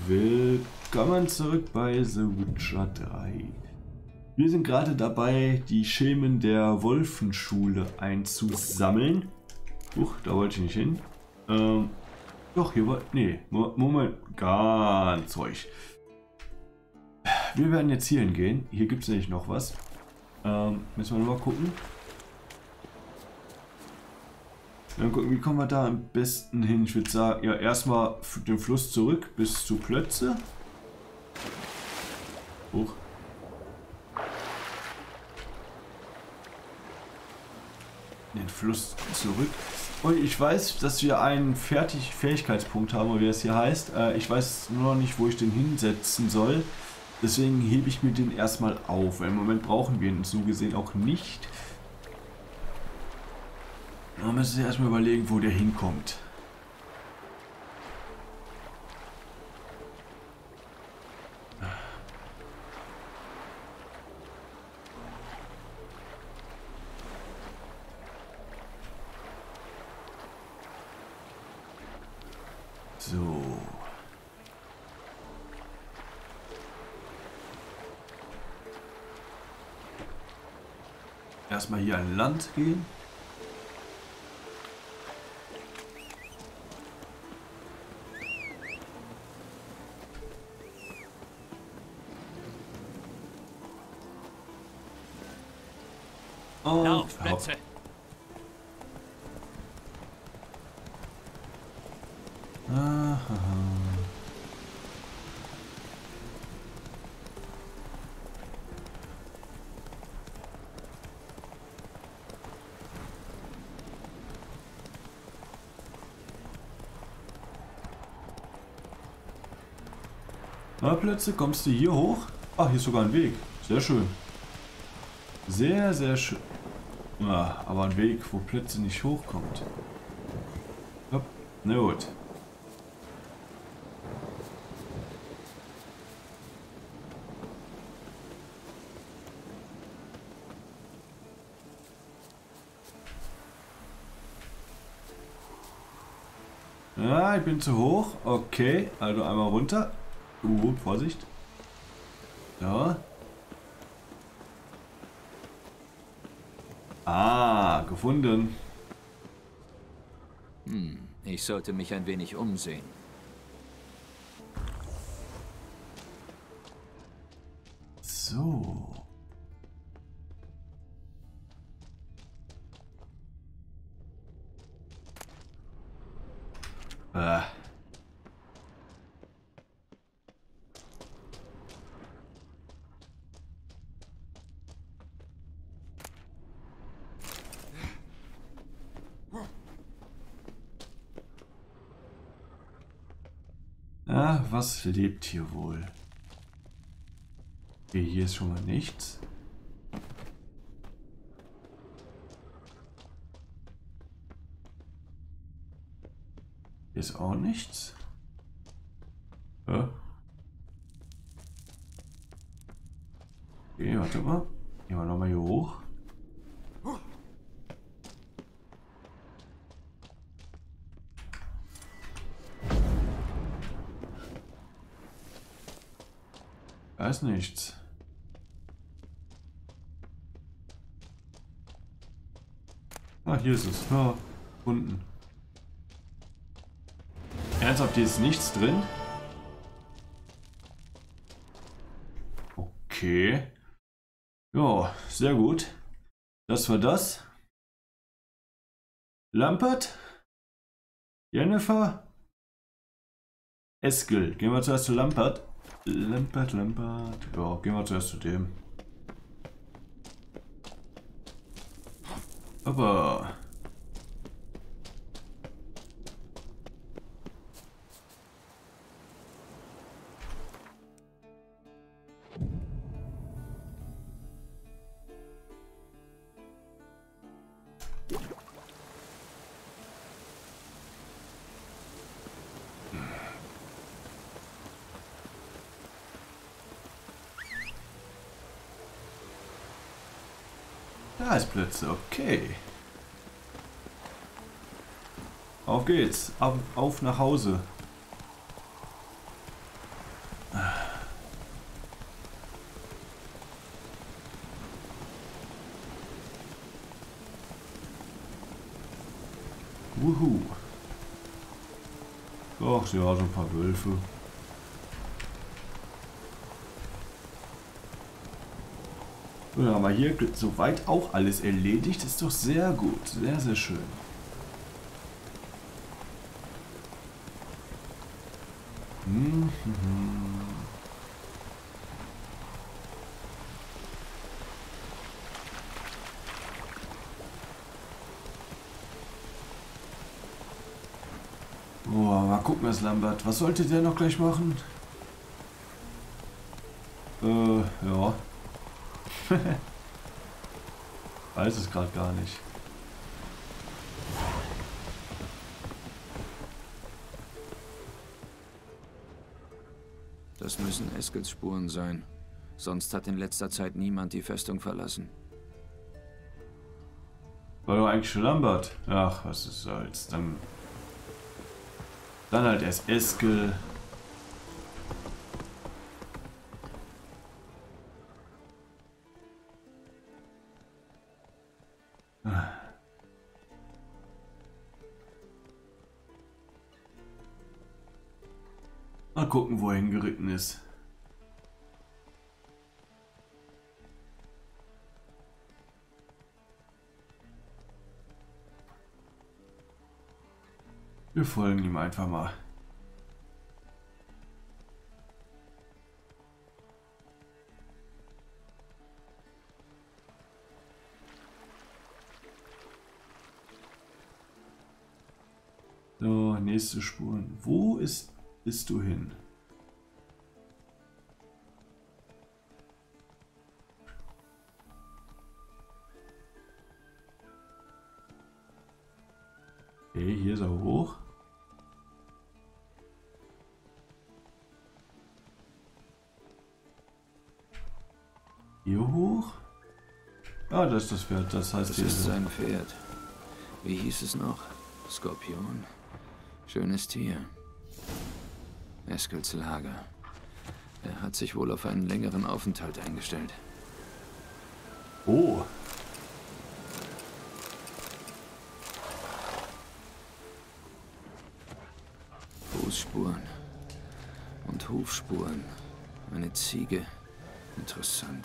Willkommen zurück bei The Witcher 3. Wir sind gerade dabei, die Schemen der Wolfenschule einzusammeln. Huch, da wollte ich nicht hin. Doch, hier war... Nee, Moment, ganz ruhig. Wir werden jetzt hier hingehen. Hier gibt es nämlich noch was. Müssen wir nur mal gucken. Dann gucken, wie kommen wir da am besten hin? Ich würde sagen, ja, erstmal den Fluss zurück bis zu Plötze. Hoch. Den Fluss zurück. Und ich weiß, dass wir einen Fähigkeitspunkt haben, wie das hier heißt. Ich weiß nur noch nicht, wo ich den hinsetzen soll. Deswegen hebe ich mir den erstmal auf. Im Moment brauchen wir ihn so gesehen auch nicht. Man muss sich erstmal überlegen, wo der hinkommt. So. Erstmal hier an Land gehen. Lauf, Plätze! Na, Plätze, kommst du hier hoch? Ach, hier ist sogar ein Weg. Sehr schön. Sehr, sehr schön. Ja, aber ein Weg, wo Plätze nicht hochkommt. Hopp. Na gut. Ja, ich bin zu hoch. Okay, also einmal runter. Gut, Vorsicht. Ja. Ah, gefunden. Ich sollte mich ein wenig umsehen. So. Ja, was lebt hier wohl? Okay, hier ist schon mal nichts. Hier ist auch nichts. Ja. Okay, warte mal. Gehen wir nochmal hier hoch. Da ist nichts. Ah, hier ist es. Ja, unten. Ernsthaft, hier ist nichts drin? Okay. Ja, sehr gut. Das war das. Lampert? Jennifer? Eskel. Gehen wir zuerst zu Lampert. Lampert. Ja, gehen wir zuerst zu dem. Aber... Da ist Plätze, okay. Auf geht's, auf nach Hause. Wuhu. Ach ja, so ein paar Wölfe. Ja, aber hier soweit auch alles erledigt. Ist doch sehr gut. Sehr, sehr schön. Boah, mal gucken, was Lambert. Was sollte der noch gleich machen? Ja. Weiß es gerade gar nicht. Das müssen Eskels Spuren sein. Sonst hat in letzter Zeit niemand die Festung verlassen. War doch eigentlich schon Lambert. Ach, was ist soll's. Dann halt erst Eskel. Mal gucken, wo er hingeritten ist. Wir folgen ihm einfach mal. So, nächste Spuren. Wo bist du hin? Okay, hier ist er hoch. Hier hoch? Ah, das ist das Pferd. Das heißt, Das hier ist so. sein Pferd. Wie hieß es noch? Skorpion. Schönes Tier. Eskels Lager. Er hat sich wohl auf einen längeren Aufenthalt eingestellt. Oh. Fußspuren und Hufspuren. Eine Ziege. Interessant.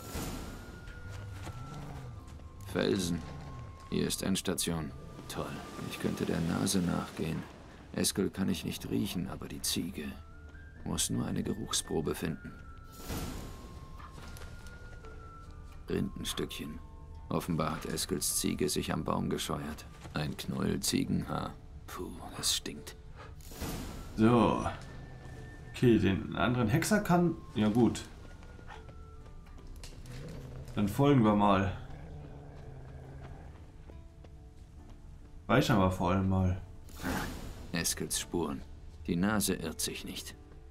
Felsen. Hier ist Endstation. Toll. Ich könnte der Nase nachgehen. Eskel kann ich nicht riechen, aber die Ziege muss nur eine Geruchsprobe finden. Rindenstückchen. Offenbar hat Eskels Ziege sich am Baum gescheuert. Ein Knäuel Ziegenhaar. Puh, das stinkt. So. Okay, den anderen Hexer kann... Ja gut. Dann folgen wir mal. Speichern wir vor allem mal. Eskels Spuren. Die Nase irrt sich nicht.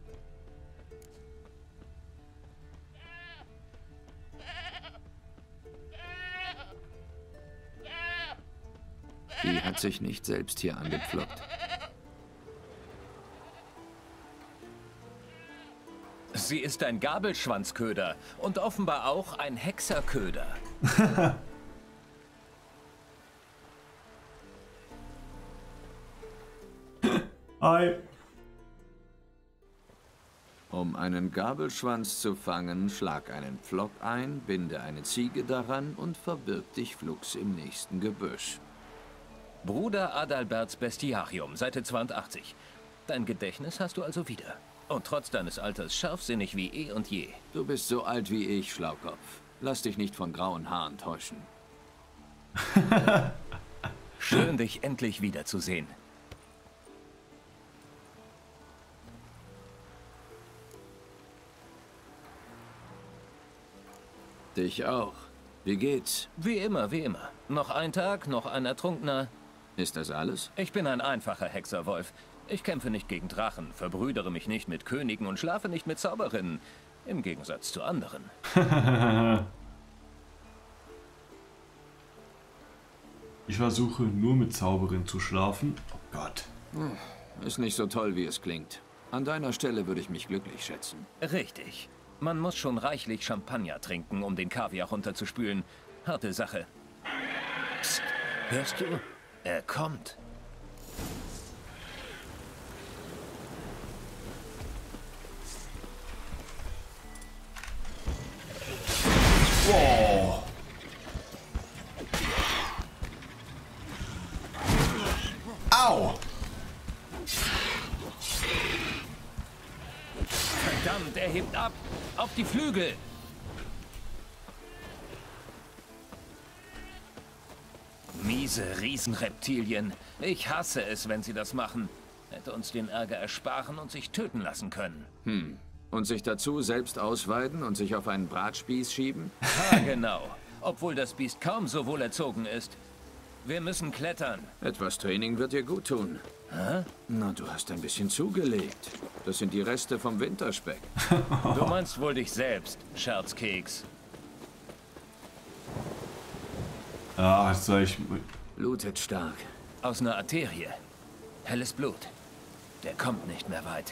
Die hat sich nicht selbst hier angepflockt. Sie ist ein Gabelschwanzköder und offenbar auch ein Hexerköder. Hi. Um einen Gabelschwanz zu fangen, schlag einen Pflock ein, binde eine Ziege daran und verbirg dich flugs im nächsten Gebüsch. Bruder Adalberts Bestiarium, Seite 82. Dein Gedächtnis hast du also wieder. Und trotz deines Alters scharfsinnig wie eh und je. Du bist so alt wie ich, Schlaukopf. Lass dich nicht von grauen Haaren täuschen. Schön, dich endlich wiederzusehen. Dich auch. Wie geht's? Wie immer, wie immer. Noch ein Tag, noch ein Ertrunkener. Ist das alles? Ich bin ein einfacher Hexerwolf. Ich kämpfe nicht gegen Drachen, verbrüdere mich nicht mit Königen und schlafe nicht mit Zauberinnen. Im Gegensatz zu anderen. Ich versuche nur mit Zauberinnen zu schlafen. Oh Gott. Ist nicht so toll, wie es klingt. An deiner Stelle würde ich mich glücklich schätzen. Richtig. Man muss schon reichlich Champagner trinken, um den Kaviar runterzuspülen. Harte Sache. Psst, hörst du? Er kommt. Wow. Au! Verdammt, er hebt ab. Auf die Flügel. Miese Riesenreptilien. Ich hasse es, wenn sie das machen. Hätte uns den Ärger ersparen und sich töten lassen können. Und sich dazu selbst ausweiden und sich auf einen Bratspieß schieben? Ah, genau. Obwohl das Biest kaum so wohl erzogen ist. Wir müssen klettern. Etwas Training wird dir gut tun. Hä? Na, du hast ein bisschen zugelegt. Das sind die Reste vom Winterspeck. Du meinst wohl dich selbst, Scherzkeks. Ah, soll ich... Blutet stark. Aus einer Arterie. Helles Blut. Der kommt nicht mehr weit.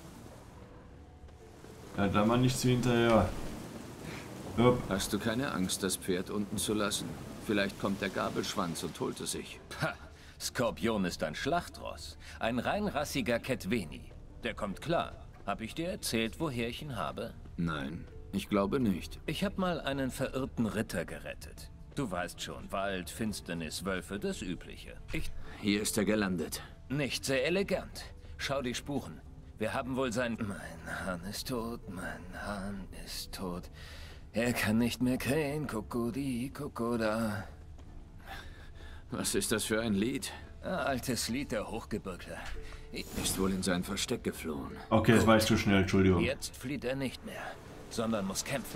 Ja, da mal nichts wie hinterher. Hopp. Hast du keine Angst, das Pferd unten zu lassen? Vielleicht kommt der Gabelschwanz und holt es sich. Pah, Skorpion ist ein Schlachtross. Ein reinrassiger Ketveni. Der kommt klar. Hab ich dir erzählt, woher ich ihn habe? Nein, ich glaube nicht. Ich habe mal einen verirrten Ritter gerettet. Du weißt schon, Wald, Finsternis, Wölfe, das Übliche. Hier ist er gelandet. Nicht sehr elegant. Schau die Spuren. Wir haben wohl sein... Mein Hahn ist tot, mein Hahn ist tot. Er kann nicht mehr krähen, Kokodi, Kokoda. Was ist das für ein Lied? Altes Lied der Hochgebirgler. Ist wohl in sein Versteck geflohen. Okay, das war ich zu schnell, Entschuldigung. Jetzt flieht er nicht mehr, sondern muss kämpfen.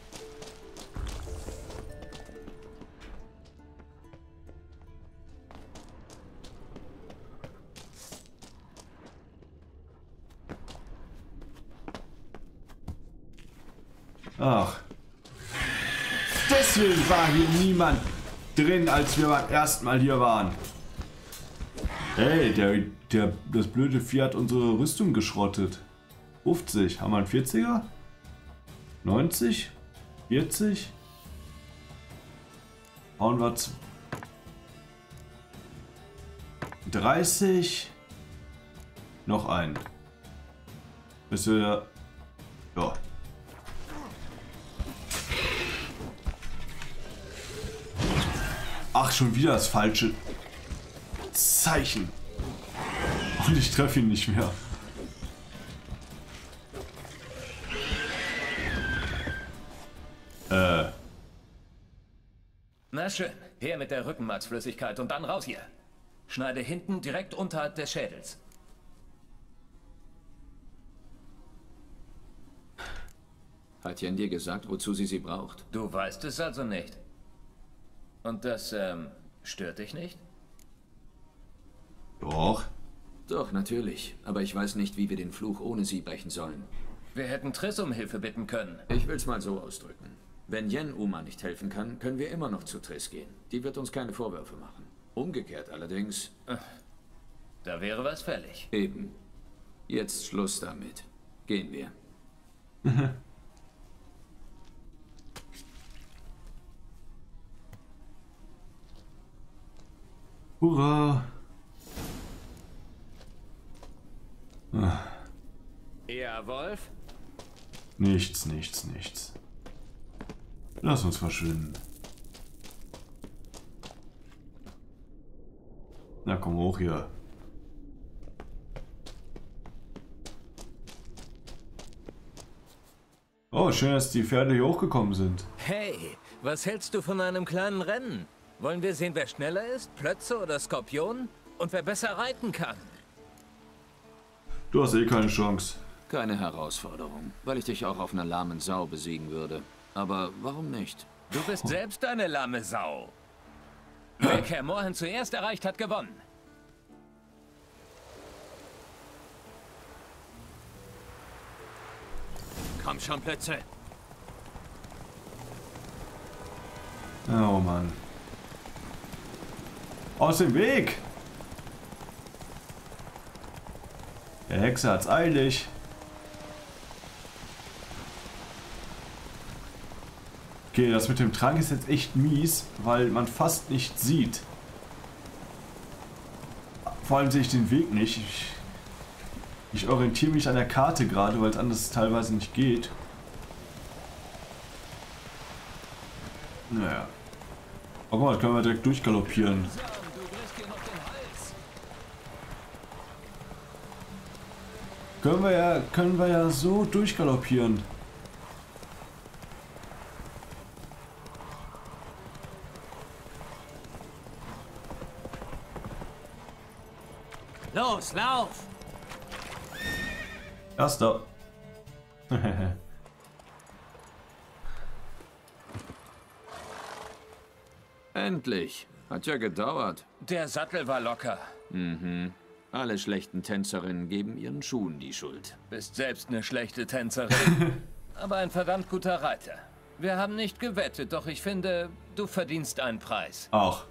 Ach. Deswegen war hier niemand drin, als wir beim ersten Mal hier waren. Hey, das blöde Vieh hat unsere Rüstung geschrottet. 50. Haben wir einen 40er? 90? 40? Hauen wir 30? Noch einen. Bis wir... Ja. Ach, schon wieder das falsche Zeichen. Und ich treffe ihn nicht mehr. Na schön, her mit der Rückenmarksflüssigkeit und dann raus hier. Schneide hinten direkt unterhalb des Schädels. Hat Jen dir gesagt, wozu sie braucht? Du weißt es also nicht. Und das, stört dich nicht? Doch. Doch, natürlich. Aber ich weiß nicht, wie wir den Fluch ohne sie brechen sollen. Wir hätten Triss um Hilfe bitten können. Ich will's mal so ausdrücken. Wenn Jen Uma nicht helfen kann, können wir immer noch zu Triss gehen. Die wird uns keine Vorwürfe machen. Umgekehrt allerdings... Da wäre was fällig. Eben. Jetzt Schluss damit. Gehen wir. Hurra! Ja, Wolf? Nichts, nichts, nichts. Lass uns verschwinden. Na komm hoch hier. Oh, schön, dass die Pferde hier hochgekommen sind. Hey, was hältst du von einem kleinen Rennen? Wollen wir sehen, wer schneller ist? Plötze oder Skorpion? Und wer besser reiten kann? Du hast eh keine Chance. Keine Herausforderung, weil ich dich auch auf einer lahmen Sau besiegen würde. Aber warum nicht? Du bist selbst eine lahme Sau. Wer Kaer Morhen zuerst erreicht hat, gewonnen. Komm schon, Plötze. Oh Mann. Aus dem Weg! Der Hexe hat's eilig. Okay, das mit dem Trank ist jetzt echt mies, weil man fast nichts sieht. Vor allem sehe ich den Weg nicht. Ich orientiere mich an der Karte gerade, weil es anders teilweise nicht geht. Naja. Oh, guck mal, können wir direkt durchgaloppieren. Können wir ja so durchgaloppieren. Los, lauf! Erster. Endlich. Hat ja gedauert. Der Sattel war locker. Mhm. Alle schlechten Tänzerinnen geben ihren Schuhen die Schuld. Bist selbst eine schlechte Tänzerin. Aber ein verdammt guter Reiter. Wir haben nicht gewettet, doch ich finde, du verdienst einen Preis. Ach.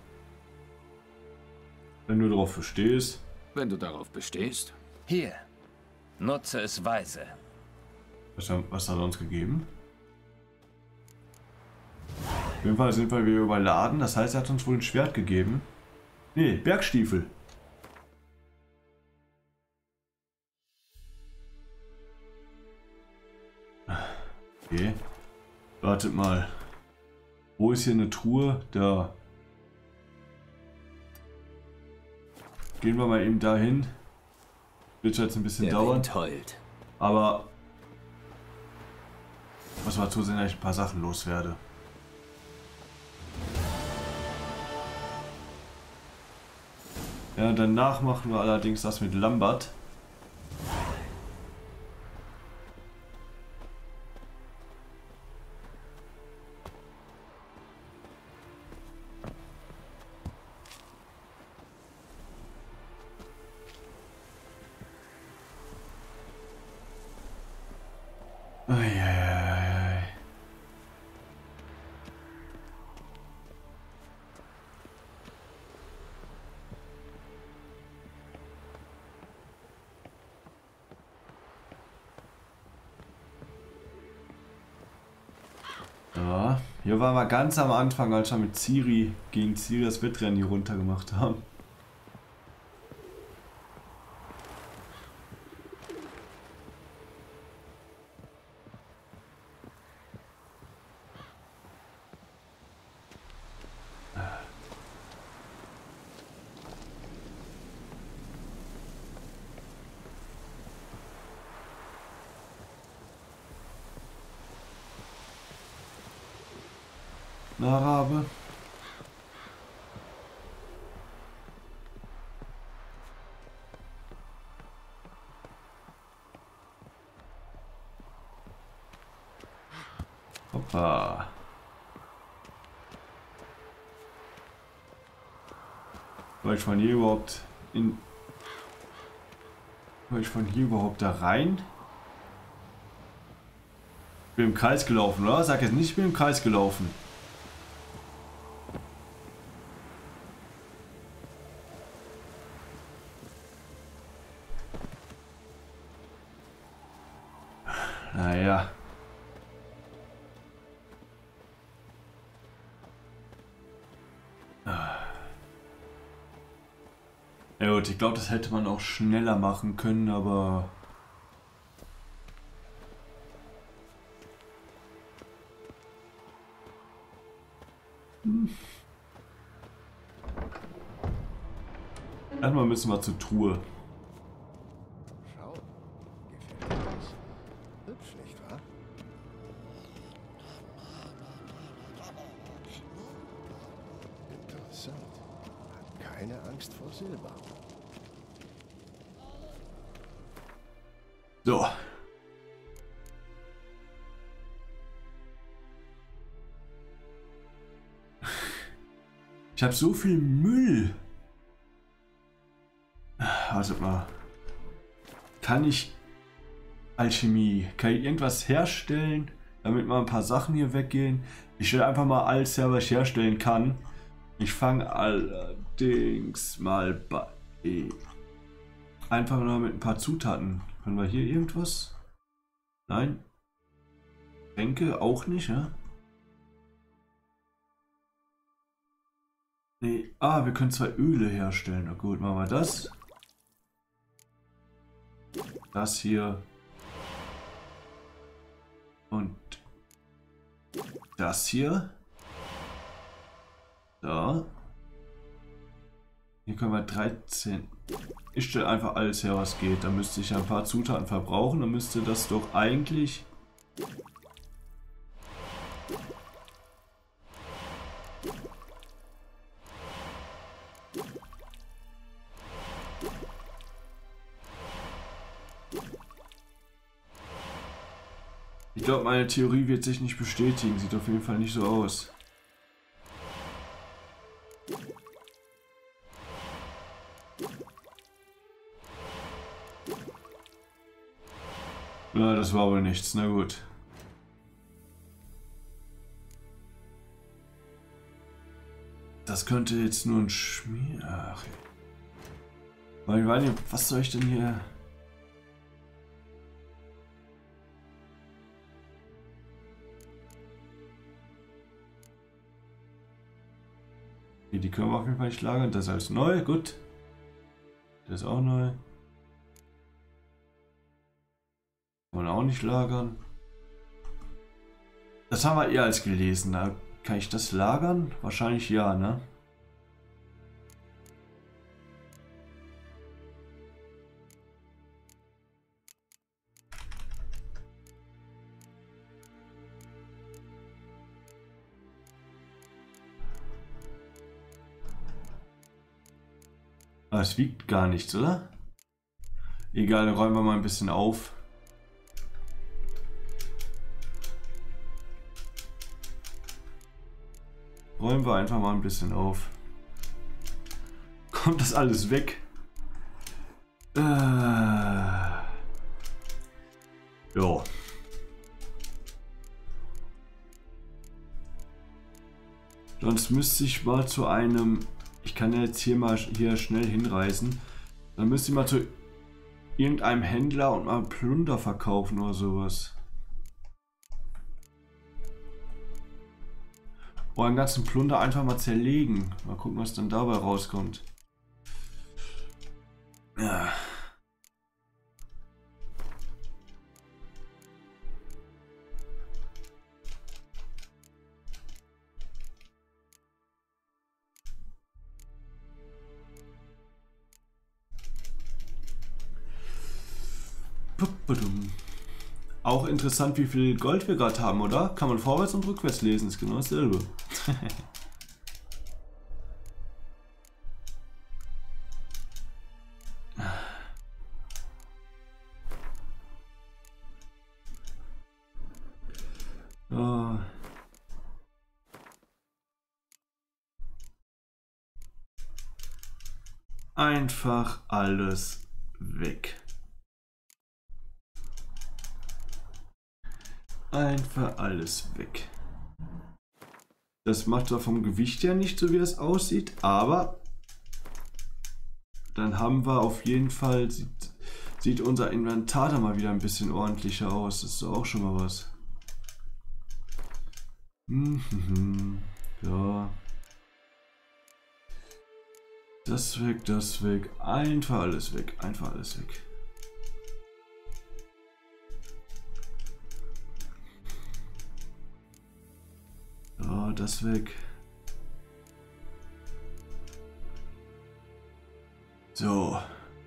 Wenn du darauf bestehst. Wenn du darauf bestehst. Hier. Nutze es weise. Was hat er uns gegeben? Auf jeden Fall sind wir wieder überladen. Das heißt, er hat uns wohl ein Schwert gegeben. Nee, Bergstiefel. Okay. Wartet mal. Wo ist hier eine Truhe? Da. Gehen wir mal eben dahin. Wird jetzt ein bisschen dauern. Heult. Aber muss mal zusehen, dass ich ein paar Sachen loswerde. Ja, danach machen wir allerdings das mit Lambert. Eieiei. Ja, hier waren wir ganz am Anfang, als wir mit Ciri gegen Ciri das Wettrennen hier runter gemacht haben. Na, Rabe. Hoppa. War ich von hier überhaupt in... War ich von hier überhaupt da rein? Ich bin im Kreis gelaufen, oder? Sag jetzt nicht, ich bin im Kreis gelaufen. Naja. Ja gut, ich glaube, das hätte man auch schneller machen können, aber... Erstmal müssen wir zur Truhe. Schau, gefällt dir das? Hübsch, nicht wahr? Interessant. Hat keine Angst vor Silber. So. Ich habe so viel Müll. Wartet mal. Kann ich Alchemie? Kann ich irgendwas herstellen, damit mal ein paar Sachen hier weggehen? Ich stelle einfach mal alles her, was ich herstellen kann. Ich fange allerdings mal bei einfach nur mit ein paar Zutaten. Können wir hier irgendwas? Nein. Tränke auch nicht, ja? Nee. Ah, wir können 2 Öle herstellen. Na gut, machen wir das. Das hier. Und das hier. Da. Hier können wir 13. Ich stelle einfach alles her, was geht. Da müsste ich ein paar Zutaten verbrauchen. Dann müsste das doch eigentlich... Ich glaube, meine Theorie wird sich nicht bestätigen. Sieht auf jeden Fall nicht so aus. Na, das war wohl nichts. Na gut. Das könnte jetzt nur ein Schmier... Ach. Weil ich weiß nicht, was soll ich denn hier... Die können wir auf jeden Fall nicht lagern. Das ist alles neu. Gut. Das ist auch neu. Kann man auch nicht lagern. Das haben wir eher als gelesen. Da kann ich das lagern? Wahrscheinlich ja, ne? Aber es wiegt gar nichts, oder? Egal, dann räumen wir mal ein bisschen auf. Räumen wir einfach mal ein bisschen auf. Kommt das alles weg? Ja. Sonst müsste ich mal zu einem... Ich kann ja jetzt hier schnell hinreisen. Dann müsste ich mal zu irgendeinem Händler und mal Plunder verkaufen oder sowas. Oder einen ganzen Plunder einfach mal zerlegen. Mal gucken, was dann dabei rauskommt. Ja. Auch interessant, wie viel Gold wir gerade haben, oder? Kann man vorwärts und rückwärts lesen, ist genau dasselbe. Oh. Einfach alles weg. Einfach alles weg. Das macht zwar vom Gewicht her nicht so, wie das aussieht, aber dann haben wir auf jeden Fall, sieht unser Inventar da mal wieder ein bisschen ordentlicher aus. Das ist auch schon mal was. Ja. Das weg, das weg. Einfach alles weg. Einfach alles weg. Ja, das weg. So.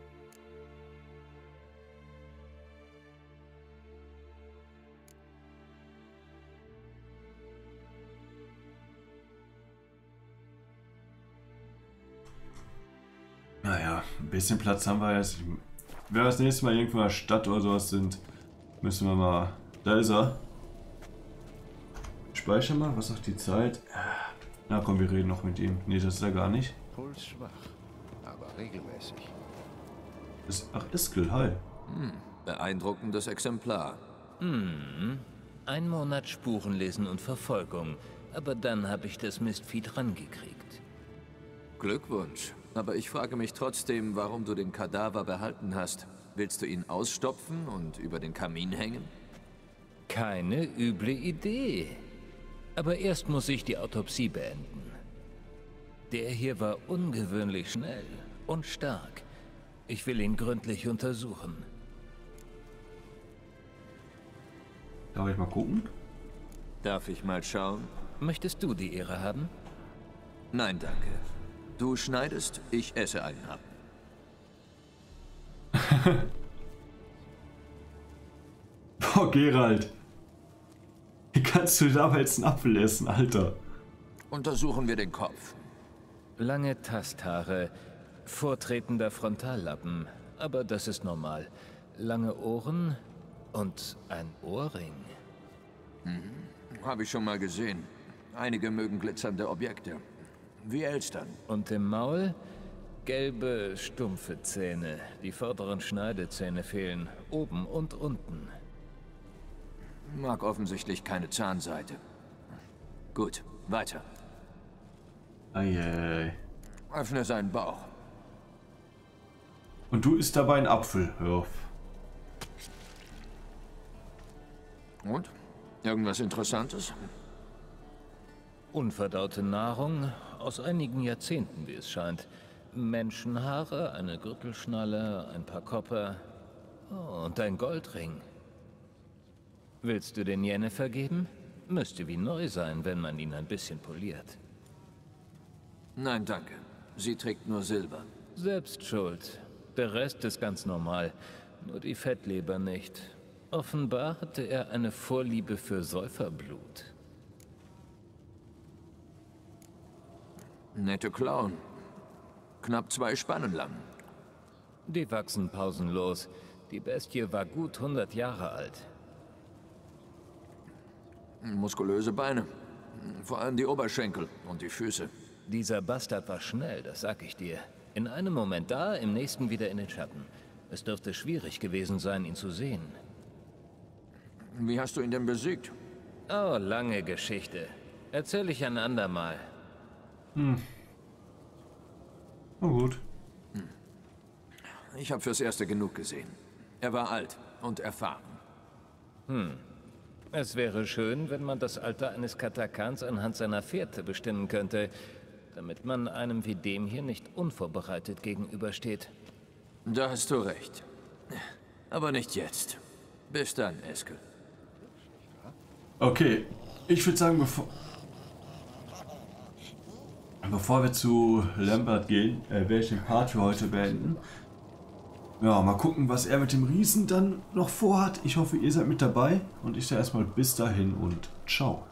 Naja, ein bisschen Platz haben wir jetzt. Wenn wir das nächste Mal irgendwo in der Stadt oder sowas sind, müssen wir mal... Da ist er. Speicher mal, was sagt die Zeit? Na komm, wir reden noch mit ihm. Nee, das ist er gar nicht. Puls schwach, aber regelmäßig. Ach, Eskel, hi. Beeindruckendes Exemplar. Ein Monat Spurenlesen und Verfolgung. Aber dann habe ich das Mistvieh drangekriegt. Glückwunsch. Aber ich frage mich trotzdem, warum du den Kadaver behalten hast. Willst du ihn ausstopfen und über den Kamin hängen? Keine üble Idee. Aber erst muss ich die Autopsie beenden. Der hier war ungewöhnlich schnell und stark. Ich will ihn gründlich untersuchen. Darf ich mal gucken? Darf ich mal schauen? Möchtest du die Ehre haben? Nein, danke. Du schneidest, ich esse einen ab. Boah, Geralt. Wie kannst du dabei jetzt einen Apfel essen, Alter? Untersuchen wir den Kopf. Lange Tasthaare, vortretender Frontallappen, aber das ist normal. Lange Ohren und ein Ohrring. Habe ich schon mal gesehen. Einige mögen glitzernde Objekte. Wie Elstern. Und im Maul? Gelbe, stumpfe Zähne. Die vorderen Schneidezähne fehlen, oben und unten. Mag offensichtlich keine Zahnseite. Gut, weiter. Eieiei. Öffne seinen Bauch. Und du isst dabei einen Apfel, hör auf. Und? Irgendwas Interessantes? Unverdaute Nahrung aus einigen Jahrzehnten, wie es scheint. Menschenhaare, eine Gürtelschnalle, ein paar Kopper und ein Goldring. Willst du den Yennefer geben? Müsste wie neu sein, wenn man ihn ein bisschen poliert. Nein, danke. Sie trägt nur Silber. Selbst schuld. Der Rest ist ganz normal. Nur die Fettleber nicht. Offenbar hatte er eine Vorliebe für Säuferblut. Nette Klauen. Knapp 2 Spannen lang. Die wachsen pausenlos. Die Bestie war gut 100 Jahre alt. Muskulöse Beine. Vor allem die Oberschenkel und die Füße. Dieser Bastard war schnell, das sag ich dir. In einem Moment da, im nächsten wieder in den Schatten. Es dürfte schwierig gewesen sein, ihn zu sehen. Wie hast du ihn denn besiegt? Oh, lange Geschichte. Erzähl ich ein andermal. Na gut. Ich habe fürs Erste genug gesehen. Er war alt und erfahren. Es wäre schön, wenn man das Alter eines Katakans anhand seiner Fährte bestimmen könnte, damit man einem wie dem hier nicht unvorbereitet gegenübersteht. Da hast du recht. Aber nicht jetzt. Bis dann, Eskel. Okay, ich würde sagen, bevor wir zu Lambert gehen, werde ich den Part für heute beenden. Ja, mal gucken, was er mit dem Riesen dann noch vorhat. Ich hoffe, ihr seid mit dabei und ich sage erstmal bis dahin und ciao.